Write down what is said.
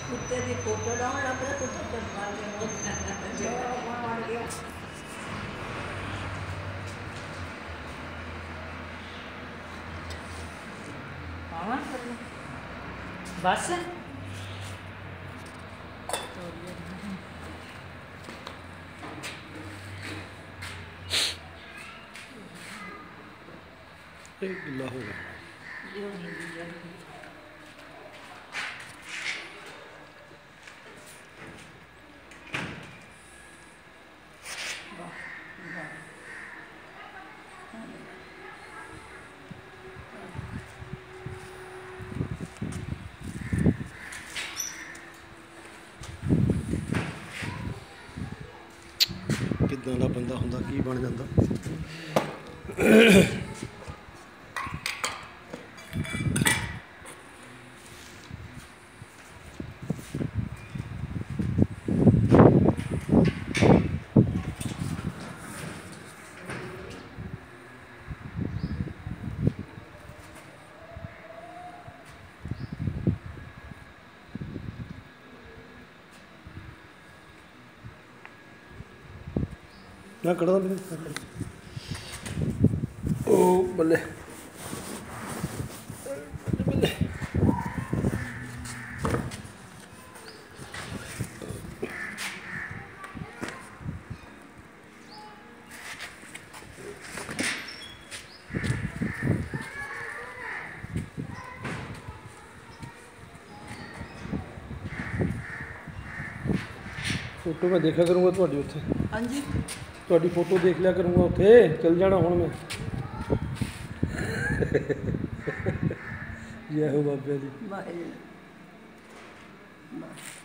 कुत्ते की photo down लग रहा कुत्ता चल मार गया मार गया हाँ बस एक गिला हो गया किदां दा बंदा हुंदा की बन जांदा ना कड़ा ओ बल्ले बल्ले फोटो मैं देखा करूँगा थोड़ी उत्थे हाँ जी थोड़ी फोटो देख लिया करूँगा उत्थे चल जाना हुण मैं जय हो बाबे दी।